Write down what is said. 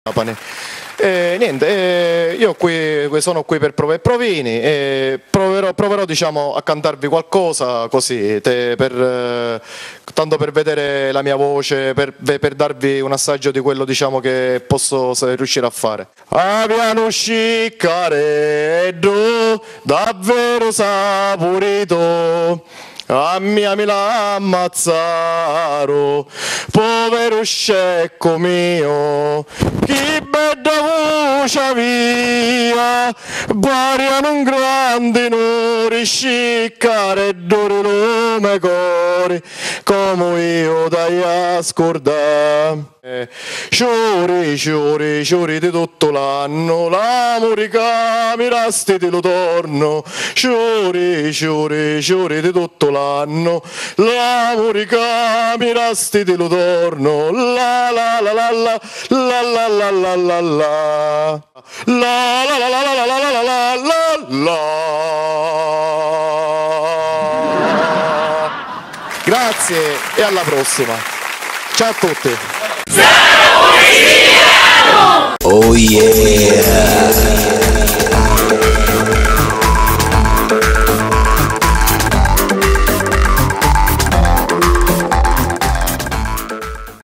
Niente, io sono qui per Prove e Provini e proverò diciamo, a cantarvi qualcosa così, tanto per vedere la mia voce, per darvi un assaggio di quello diciamo, che posso riuscire a fare. Abbiamo sciccareddo, davvero saporito. A mia mi la ammazzaro, povero scecco mio, chi bella voce via, variano un grande non risciccare e dore nome cori, come io dai a scordare. Ciuri, ciuri, ciuri di tutto l'anno, l'amore che mi rasti te lo torno, ciuri, ciuri, ciuri di tutto l'anno, l'amore che mi rasti te lo torno, la la la la la la la la la la la la la la la la la la la. Grazie e alla prossima. Ciao a tutti.